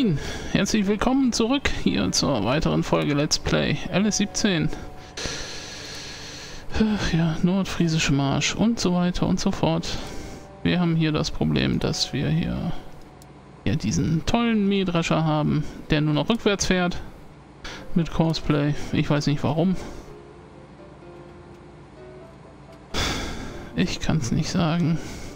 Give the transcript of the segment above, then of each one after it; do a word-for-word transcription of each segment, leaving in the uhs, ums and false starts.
Moin! Herzlich willkommen zurück hier zur weiteren Folge Let's Play L S siebzehn. Ja, Nordfriesische Marsch und so weiter und so fort. Wir haben hier das Problem, dass wir hier ja, diesen tollen Mähdrescher haben, der nur noch rückwärts fährt mit Cosplay. Ich weiß nicht warum. Ich kann es nicht sagen.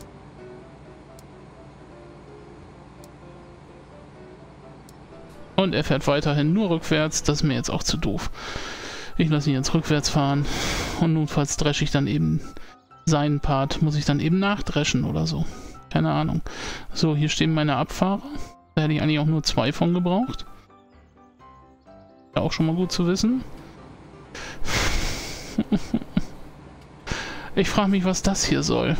Und er fährt weiterhin nur rückwärts. Das ist mir jetzt auch zu doof. Ich lasse ihn jetzt rückwärts fahren. Und notfalls dresche ich dann eben seinen Part. Muss ich dann eben nachdreschen oder so. Keine Ahnung. So, hier stehen meine Abfahrer. Da hätte ich eigentlich auch nur zwei von gebraucht. Ja, auch schon mal gut zu wissen. Ich frage mich, was das hier soll.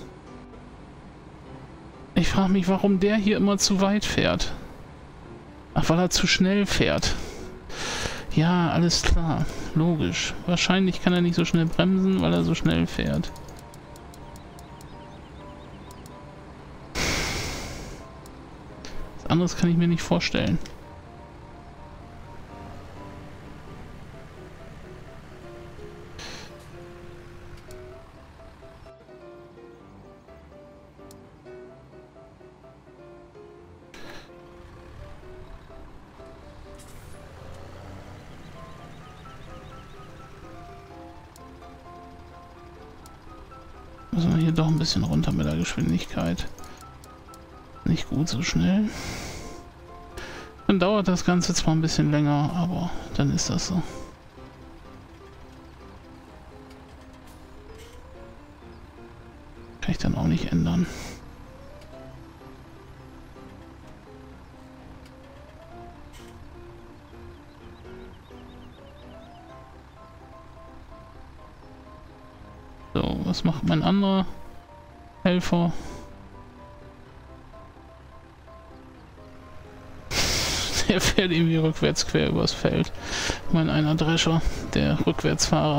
Ich frage mich, warum der hier immer zu weit fährt. Ach, weil er zu schnell fährt. Ja, alles klar. Logisch. Wahrscheinlich kann er nicht so schnell bremsen, weil er so schnell fährt. Was anderes kann ich mir nicht vorstellen. Müssen wir hier doch ein bisschen runter mit der Geschwindigkeit. Nicht gut so schnell. Dann dauert das Ganze zwar ein bisschen länger, aber dann ist das so. Kann ich dann auch nicht ändern. So, was macht mein anderer Helfer? Der fährt irgendwie rückwärts quer übers Feld. Mein einer Drescher, der Rückwärtsfahrer.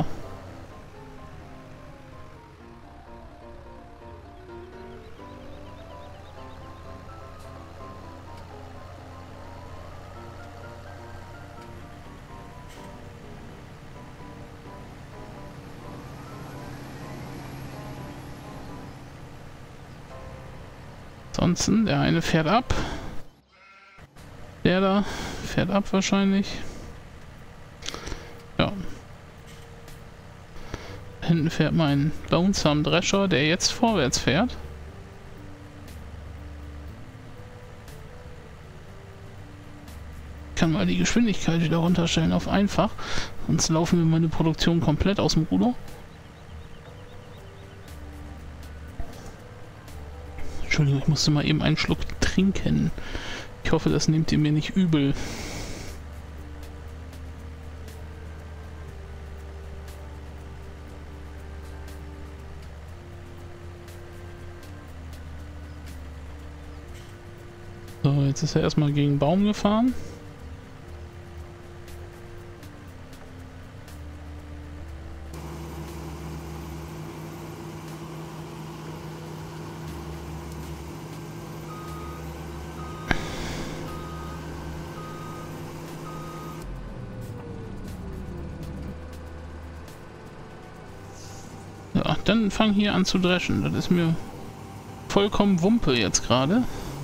Ansonsten, der eine fährt ab. Der da fährt ab wahrscheinlich. Ja. Hinten fährt mein Lonesome Drescher, der jetzt vorwärts fährt. Ich kann mal die Geschwindigkeit wieder runterstellen auf einfach. Sonst laufen wir meine Produktion komplett aus dem Ruder. Entschuldigung, ich musste mal eben einen Schluck trinken. Ich hoffe, das nehmt ihr mir nicht übel. So, jetzt ist er erstmal gegen einen Baum gefahren. Ja, dann fang hier an zu dreschen. Das ist mir vollkommen Wumpe jetzt gerade.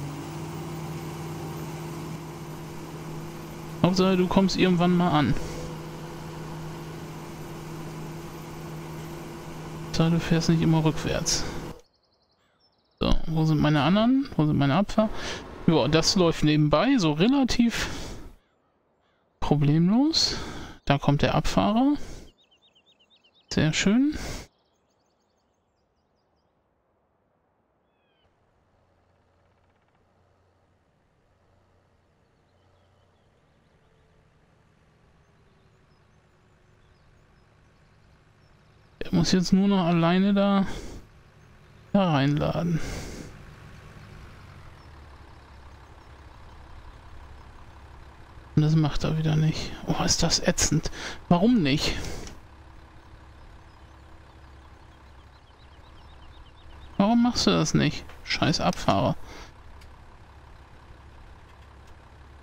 Hauptsache, du kommst irgendwann mal an. Hauptsache, du fährst nicht immer rückwärts. So, wo sind meine anderen? Wo sind meine Abfahrer? Ja, das läuft nebenbei, so relativ problemlos. Da kommt der Abfahrer. Sehr schön. Er muss jetzt nur noch alleine da, da reinladen. Und das macht er wieder nicht. Oh, ist das ätzend. Warum nicht? Warum machst du das nicht? Scheiß Abfahrer.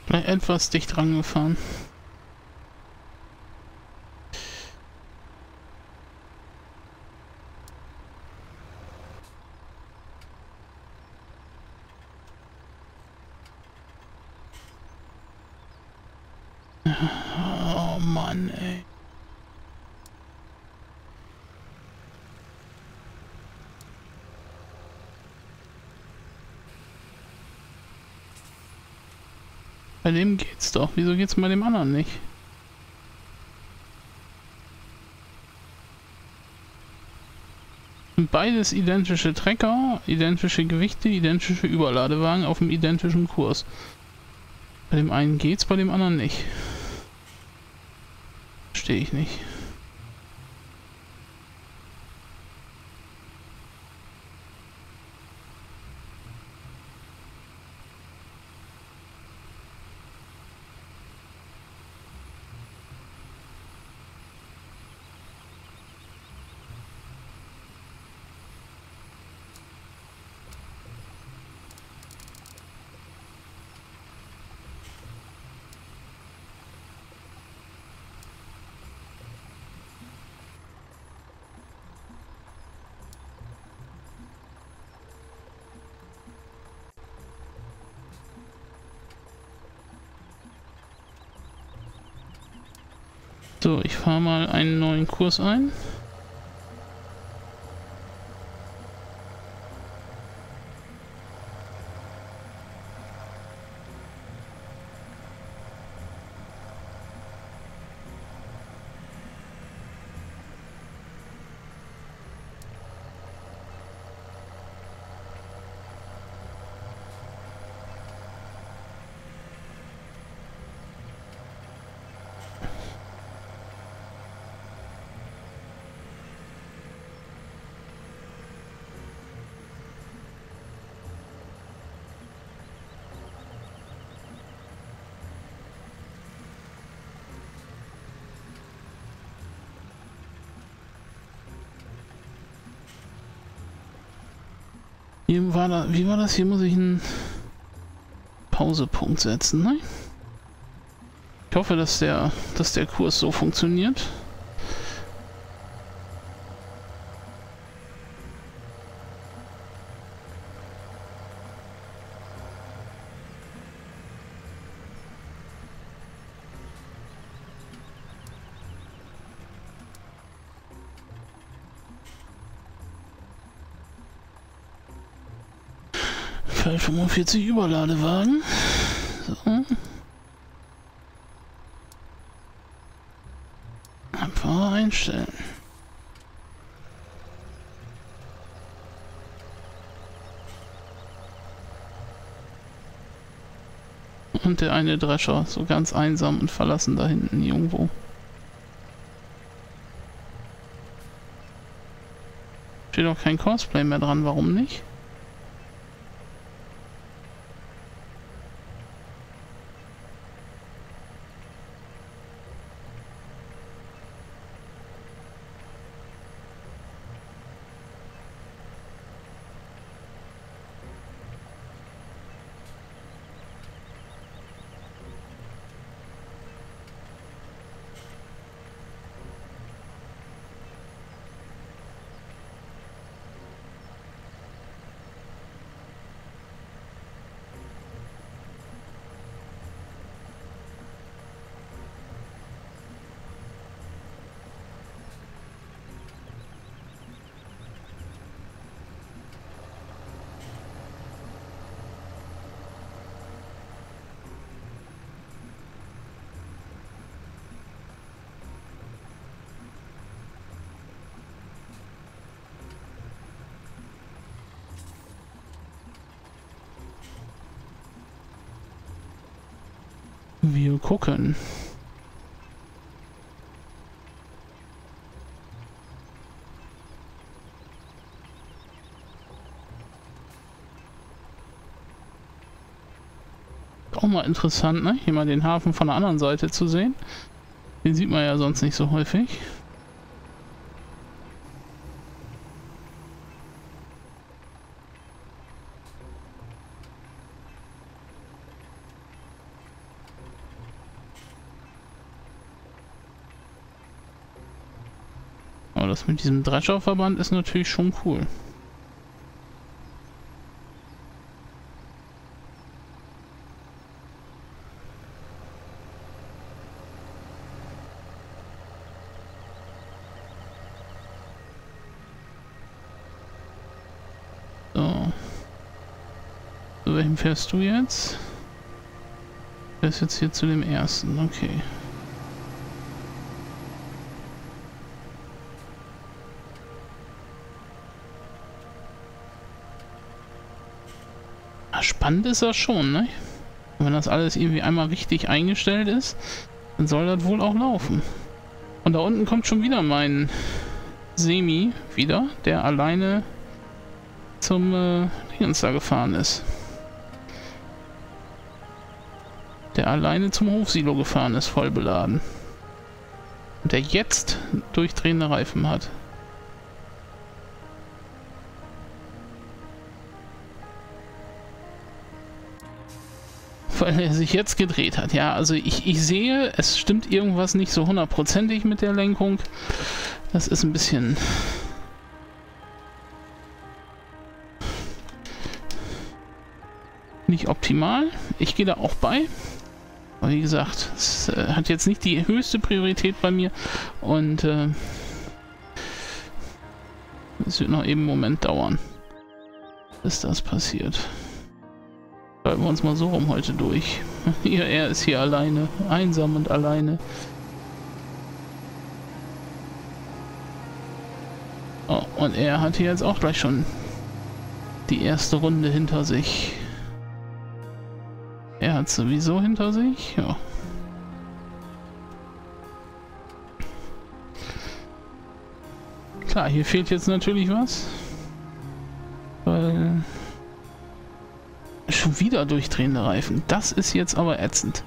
Vielleicht etwas dicht rangefahren. Oh Mann, ey. Bei dem geht's doch. Wieso geht's bei dem anderen nicht? Beides identische Trecker, identische Gewichte, identische Überladewagen auf dem identischen Kurs. Bei dem einen geht's, bei dem anderen nicht. Verstehe ich nicht. So, ich fahre mal einen neuen Kurs ein. Hier war da, wie war das? Hier muss ich einen Pausepunkt setzen, ne? Ich hoffe, dass der, dass der Kurs so funktioniert. fünfundvierzig Überladewagen. So. Abfahrer einstellen. Und der eine Drescher, so ganz einsam und verlassen da hinten irgendwo. Steht auch kein Cosplay mehr dran, warum nicht? Wir gucken. Auch mal interessant, ne? Hier mal den Hafen von der anderen Seite zu sehen. Den sieht man ja sonst nicht so häufig. das mit diesem Drescherverband ist natürlich schon cool. So. Zu welchem fährst du jetzt? Du fährst jetzt hier zu dem ersten, okay. Spannend ist das schon, ne? Und wenn das alles irgendwie einmal richtig eingestellt ist, dann soll das wohl auch laufen. Und da unten kommt schon wieder mein Semi wieder, der alleine zum äh, Dingens da gefahren ist. Der alleine zum Hofsilo gefahren ist, voll beladen. Und der jetzt durchdrehende Reifen hat. Weil er sich jetzt gedreht hat. Ja, also ich, ich sehe, es stimmt irgendwas nicht so hundertprozentig mit der Lenkung. Das ist ein bisschen... nicht optimal. Ich gehe da auch bei. Aber wie gesagt, es äh, hat jetzt nicht die höchste Priorität bei mir. Und äh, es wird noch eben einen Moment dauern, bis das passiert. Halten wir uns mal so rum heute durch. Hier, er ist hier alleine. Einsam und alleine. Oh, und er hat hier jetzt auch gleich schon die erste Runde hinter sich. Er hat sowieso hinter sich. Ja. Klar, hier fehlt jetzt natürlich was. Weil... schon wieder durchdrehende Reifen. Das ist jetzt aber ätzend.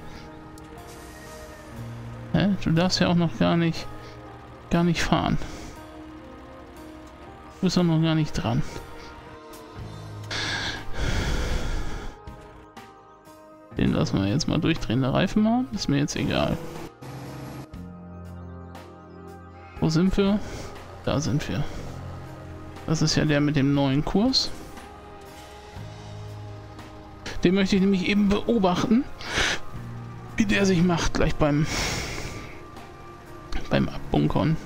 Hä? Du darfst ja auch noch gar nicht gar nicht fahren. Du bist auch noch gar nicht dran. Den lassen wir jetzt mal durchdrehende Reifen haben. Ist mir jetzt egal. Wo sind wir? Da sind wir. Das ist ja der mit dem neuen Kurs. Den möchte ich nämlich eben beobachten, wie der sich macht gleich beim beim Abbunkern.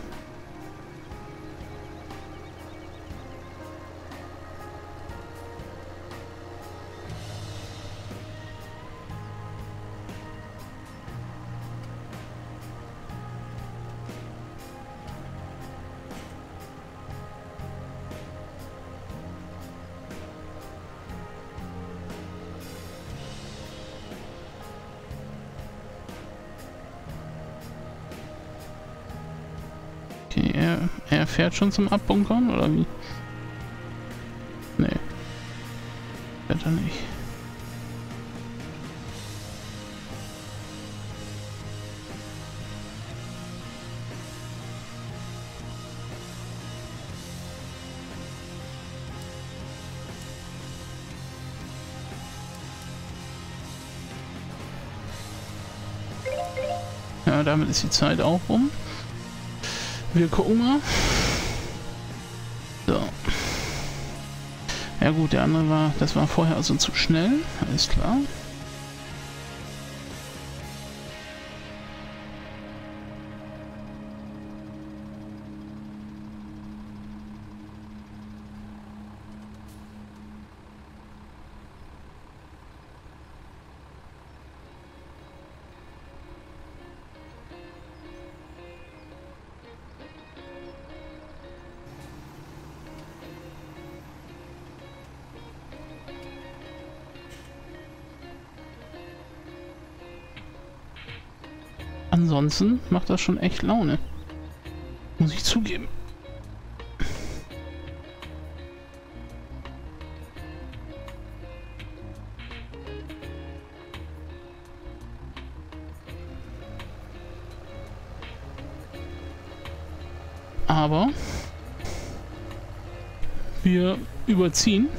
Okay, er, er fährt schon zum Abbunkern, oder wie? Nee. Fährt er nicht. Ja, damit ist die Zeit auch rum. Wir gucken mal. So. Ja gut, der andere war, das war vorher also zu schnell. Alles klar. Ansonsten macht das schon echt Laune. Muss ich zugeben. Aber wir überziehen.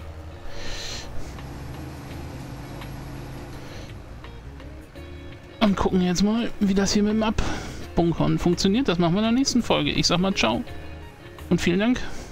Und gucken jetzt mal, wie das hier mit dem Abbunkern funktioniert. Das machen wir in der nächsten Folge. Ich sag mal ciao. und vielen Dank.